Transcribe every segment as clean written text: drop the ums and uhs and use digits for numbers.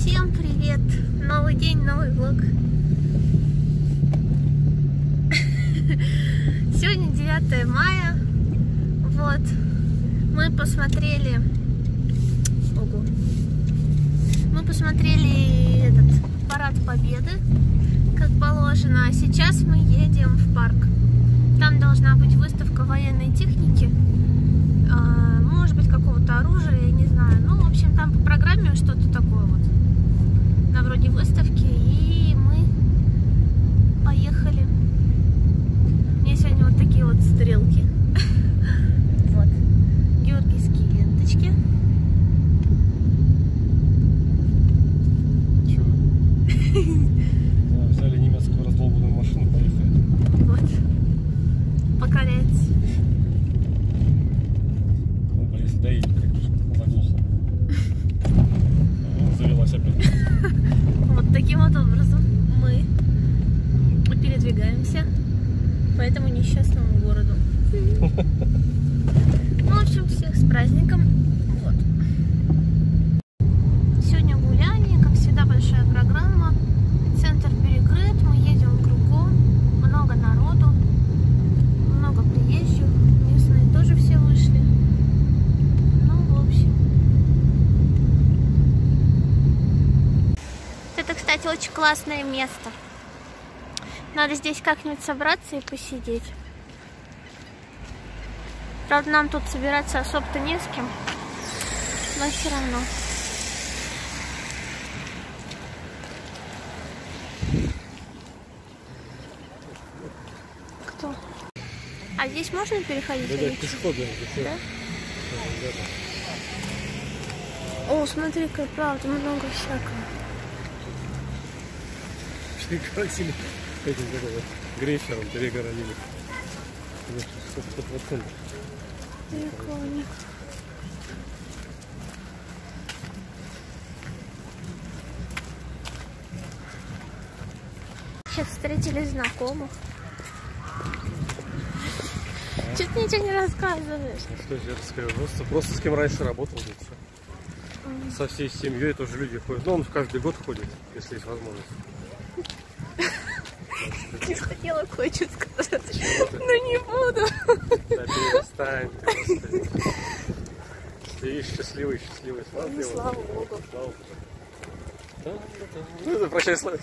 Всем привет! Новый день, новый влог. Сегодня 9 мая. Вот. Мы посмотрели... Ого. Мы посмотрели этот парад Победы, как положено. А сейчас мы едем в парк. Там должна быть выставка военной техники. Может быть, какого-то оружия, я не знаю. Ну, в общем, там по программе что-то такое вот. На вроде выставки. И мы поехали. У меня сегодня вот такие вот стрелки. Вот. Георгиевские ленточки. Чего? Взяли немецкую раздолбанную машину, поехали. Вот. Покорять. Если доедем, как заглохло. Завелась опять. Вот таким вот образом мы передвигаемся по этому несчастному городу. Ну, в общем, всех с праздником. Вот. Сегодня гуляние, как всегда, большая программа. Центр перекрыт, мы едем кругом. Много народу, много приезжих. Местные тоже все вышли. Ну, в общем. Это, кстати, очень классное место. Надо здесь как-нибудь собраться и посидеть. Правда, нам тут собираться особо-то не с кем. Но все равно. Кто? А здесь можно переходить? Да, пешеходы. Да? О, смотри-ка, правда, много всякого. Перегородили этим грейфером, перегородили. Сколько процентов? Прикольно. Сейчас встретили знакомых. Че ты ничего не рассказываешь? Что я расскажу? Просто с кем раньше работал здесь. Со всей семьей тоже люди ходят. Ну, он в каждый год ходит, если есть возможность. Не хотела кое-что сказать, но не буду. Да перестань, ты счастливый. Слава Богу. Ну, это прощай, Славик.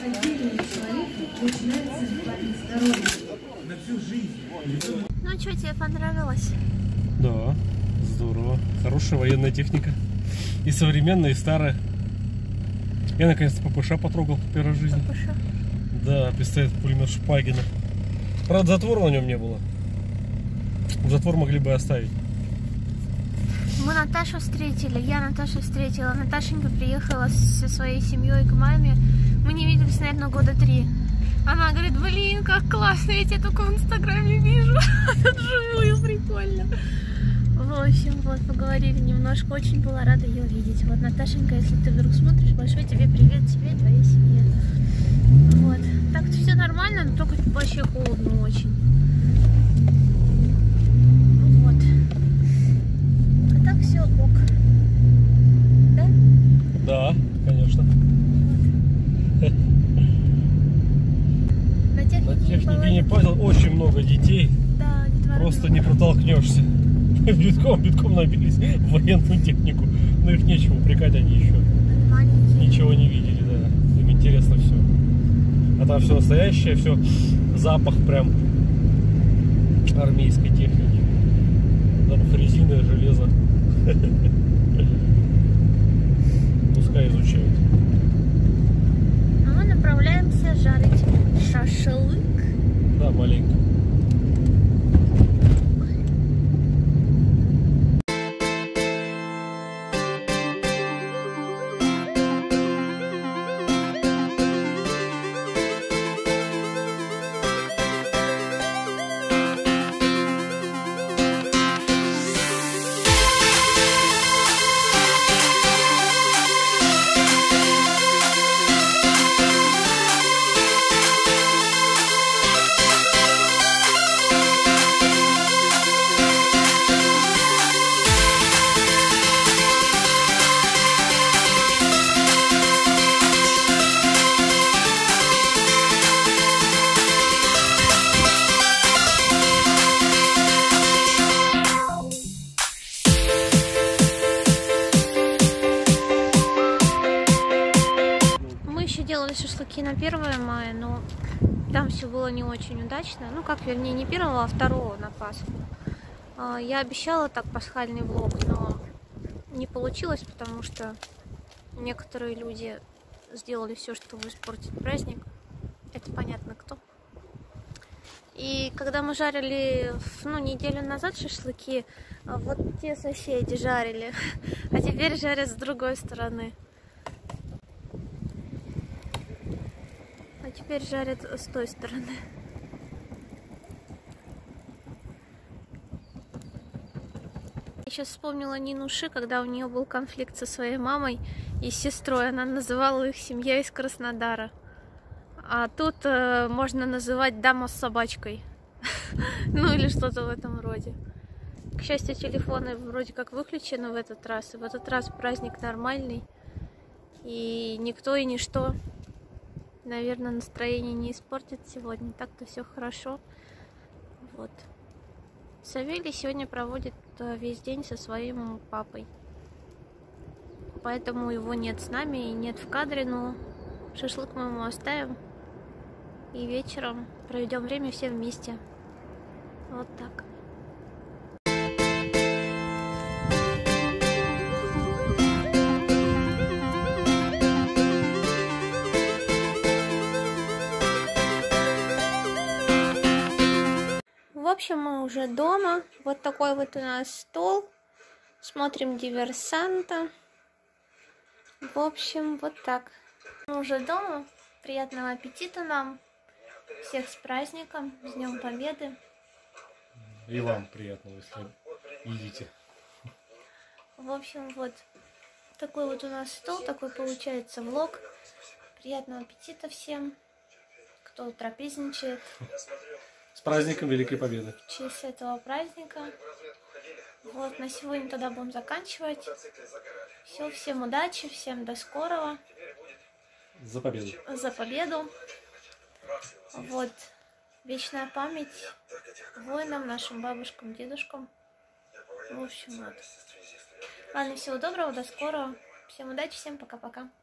Ну что, тебе понравилось? Да, здорово. Хорошая военная техника. И современная, и старая. Я наконец-то ППШ потрогал в первой жизни. ППШ? Да, пистолет-пулемет Шпагина. Правда, затвора на нем не было. Затвор могли бы оставить. Мы Наташу встретили, я Наташу встретила. Наташенька приехала со своей семьей к маме. Мы не виделись, наверное, года 3. Она говорит: блин, как классно, я тебя только в Инстаграме вижу. Вживую, прикольно. В общем, вот, поговорили немножко. Очень была рада ее видеть. Вот, Наташенька, если ты вдруг смотришь, большой тебе привет, тебе и твоей семье. Вот. Так все нормально, но только вообще холодно очень. Вот. А так все ок. Да? Да, конечно. Вот. На технике не падал, очень много детей. Да, детвора. Просто не протолкнешься. Битком набились в военную технику. Но их нечего упрекать, они еще Маленькие. ничего не видели, да. Им интересно все. А там все настоящее, все запах прям армейской техники. Запах резины, железа. Пускай изучают. А мы направляемся жарить шашлык. Да, маленько. Делали шашлыки на 1 мая, но там все было не очень удачно. Ну, как, вернее, не 1, а 2 на Пасху. Я обещала так пасхальный влог, но не получилось, потому что некоторые люди сделали все, чтобы испортить праздник. Это понятно кто. И когда мы жарили, неделю назад шашлыки, вот те соседи жарили, а теперь жарят с другой стороны. А теперь жарят с той стороны. Я сейчас вспомнила Нину Ши, когда у нее был конфликт со своей мамой и сестрой. Она называла их семья из Краснодара. А тут можно называть дама с собачкой. Ну или что-то в этом роде. К счастью, телефоны вроде как выключены в этот раз. И в этот раз праздник нормальный. И никто и ничто, наверное, настроение не испортит сегодня. Так-то все хорошо. Вот. Савелий сегодня проводит весь день со своим папой. Поэтому его нет с нами и нет в кадре, но шашлык мы ему оставим. И вечером проведем время все вместе. Вот так. В общем, мы уже дома. Вот такой вот у нас стол. Смотрим «Диверсанта». В общем, вот так. Мы уже дома. Приятного аппетита нам. Всех с праздником, с Днем Победы. И вам приятного, если едите. В общем, вот такой вот у нас стол, такой получается влог. Приятного аппетита всем, кто трапезничает. С праздником Великой Победы. В честь этого праздника. Вот, на сегодня тогда будем заканчивать. Все, всем удачи, всем до скорого. За победу. За победу. Вот. Вечная память воинам, нашим бабушкам, дедушкам. В общем, вот. Ладно, всего доброго, до скорого. Всем удачи, всем пока-пока.